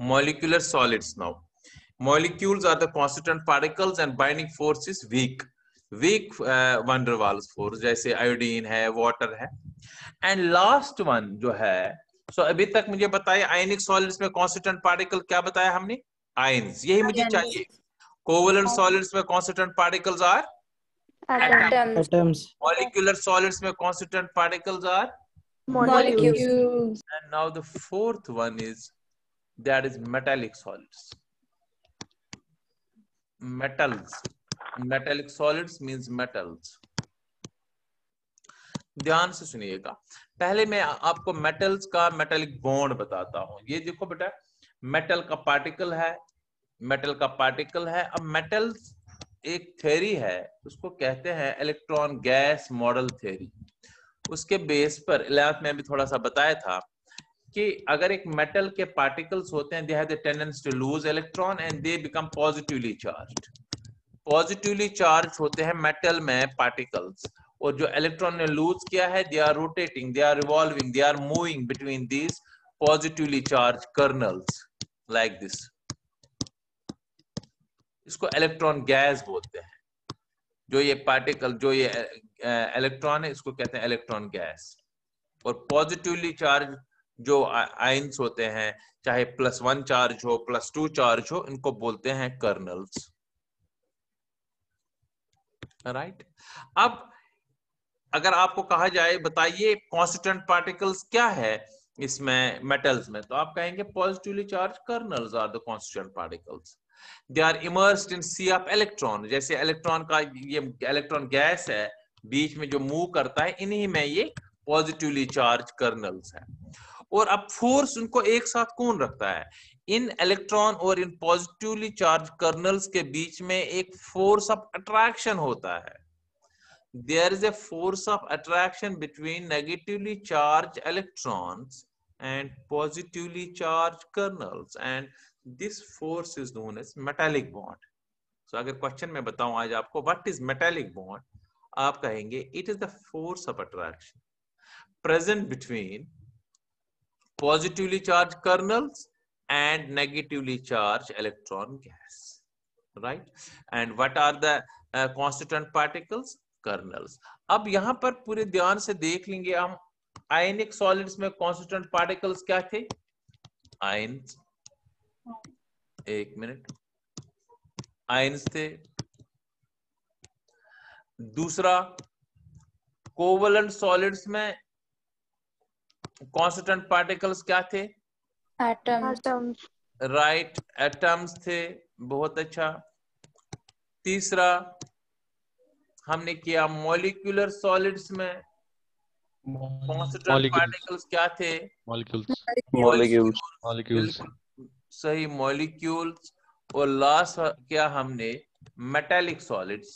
molecular solids now. Molecules are the constituent particles and binding force is weak. Weak van der Waals force जैसे iodine है, water है. And last one जो है, so अभी तक मुझे बताया ionic solids में constituent particle क्या बताया हमने? Ions. यही मुझे चाहिए. Covalent solids में constituent particles are atoms. Molecular solids में constituent particles are Molecules. And now the fourth one is that is metallic solids. Metals. Metallic solids means metals. ध्यान से सुनिएगा. पहले मैं आपको मेटल्स का मेटेलिक बॉन्ड बताता हूं. ये देखो बेटा, मेटल का पार्टिकल है, मेटल का पार्टिकल है. अब मेटल्स एक थ्योरी है, उसको कहते हैं इलेक्ट्रॉन गैस मॉडल थ्योरी. उसके बेस पर 11th में भी थोड़ा सा बताया था कि अगर एक मेटल के पार्टिकल्स होते हैं, they have the tendency to lose electron and they become positively charged. Positively charge होते हैं मेटल में पार्टिकल्स, और जो इलेक्ट्रॉन ने लूज किया है, they are rotating, they are revolving, they are moving between these positively charge kernels like this. इसको electron gas बोलते हैं. जो ये पार्टिकल, जो ये इलेक्ट्रॉन है, इसको कहते हैं इलेक्ट्रॉन गैस. और पॉजिटिवली चार्ज जो आयंस होते हैं, चाहे +1 चार्ज हो, +2 चार्ज हो, इनको बोलते हैं कर्नल्स. राइट. अब अगर आपको कहा जाए बताइए कॉन्स्टिट्यूएंट पार्टिकल्स क्या है इसमें मेटल्स में, तो आप कहेंगे positively charge kernels are the constituent particles. They are immersed in sea of electron. जैसे इलेक्ट्रॉन का ये इलेक्ट्रॉन गैस है, बीच में जो मूव करता है, इन्हीं में ये पॉजिटिवली चार्ज कर्नल्स है. और अब फोर्स उनको एक साथ कौन रखता है? इन इलेक्ट्रॉन और इन पॉजिटिवली चार्ज कर्नल्स के बीच में एक फोर्स ऑफ अट्रैक्शन होता है. There is a force of attraction between negatively charged electrons and positively charged kernels, and this force is known as metallic bond. So अगर क्वेश्चन में बताऊं आज आपको what is metallic bond, आप कहेंगे it is the force of attraction present between positively charged kernels and negatively charged electron gas, right? And what are the constituent particles? Kernels. अब यहां पर पूरे ध्यान से देख लेंगे हम, आयनिक सॉलिड्स में कॉन्स्टिट्यूएंट पार्टिकल्स क्या थे? आयंस, एक मिनट, आयंस थे. दूसरा, कोवलेंट सॉलिड्स में कॉन्स्टिट्यूएंट पार्टिकल्स क्या थे? Atoms. राइट, एटम्स थे. बहुत अच्छा. तीसरा हमने किया मॉलिक्यूलर सॉलिड्स में कॉन्स्टिट्यूएंट पार्टिकल्स क्या थे? मॉलिक्यूल्स. सही, मॉलिक्यूल्स. और लास्ट क्या हमने? Metallic solids.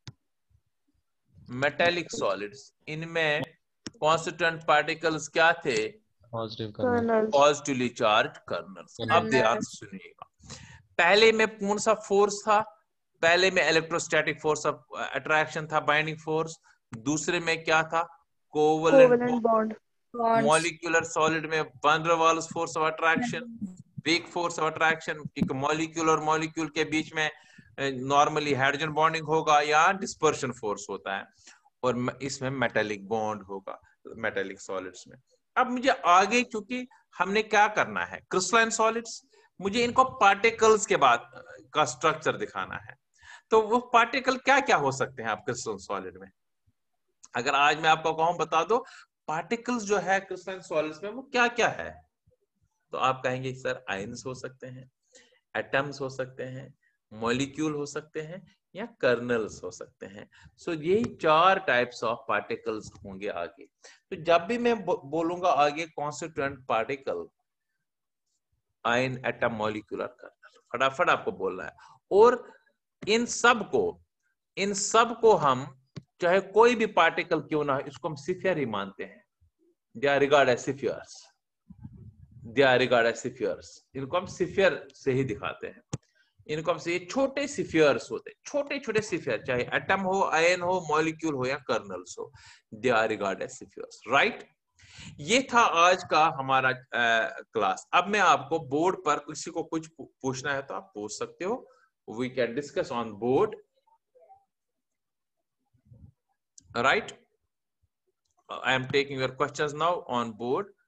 मेटालिक सॉलिड्स, इनमें कॉन्स्टिट्यूएंट पार्टिकल्स क्या थे? Positively charge kernels. अब ध्यान से सुनिएगा. पहले में कौन सा फोर्स था? पहले में इलेक्ट्रोस्टैटिक फोर्स ऑफ अट्रैक्शन था, बाइंडिंग फोर्स. दूसरे में क्या था? Covalent bond. मॉलिक्यूलर सॉलिड में van der Waals force of attraction, weak force of attraction. एक मॉलिक्यूल और मॉलिक्यूल के बीच में नॉर्मली हाइड्रोजन बॉन्डिंग होगा या डिस्पर्शन फोर्स होता है. और इसमें मेटालिक बॉन्ड होगा मेटालिक सॉलिड्स में. अब मुझे आगे, क्योंकि हमने क्या करना है, क्रिस्टलाइन सॉलिड्स, मुझे इनको पार्टिकल्स के बाद का स्ट्रक्चर दिखाना है. तो वो पार्टिकल क्या क्या हो सकते हैं आप क्रिस्टलाइन सॉलिड में? अगर आज मैं आपको कहूं बता दो पार्टिकल्स जो है क्रिस्टलाइन सॉलिड्स में वो क्या क्या है, तो आप कहेंगे सर आयंस हो सकते हैं, एटम्स हो सकते हैं, मॉलिक्यूल हो सकते हैं, या कर्नल्स हो सकते हैं. सो यही 4 टाइप्स ऑफ पार्टिकल्स होंगे आगे. तो जब भी मैं बोलूंगा आगे constituent particle, ion, atom, molecular, kernel, फटाफट आपको बोलना है. और इन सब को हम, चाहे कोई भी पार्टिकल क्यों ना हो, इसको हम स्फीयर ही मानते हैं. They are regard as spheres. They are regard as spheres. इनको हम स्फीयर से ही दिखाते हैं. इनको हम से छोटे स्फीयर्स होते हैं, छोटे छोटे स्फीयर, चाहे एटम हो, आयन हो, मॉलिक्यूल हो या कर्नल्स हो. They are regard as spheres, right. ये था आज का हमारा क्लास। अब मैं आपको बोर्ड पर किसी को कुछ पूछना है तो आप पूछ सकते हो। We can discuss on board, right? I am taking your questions now on board.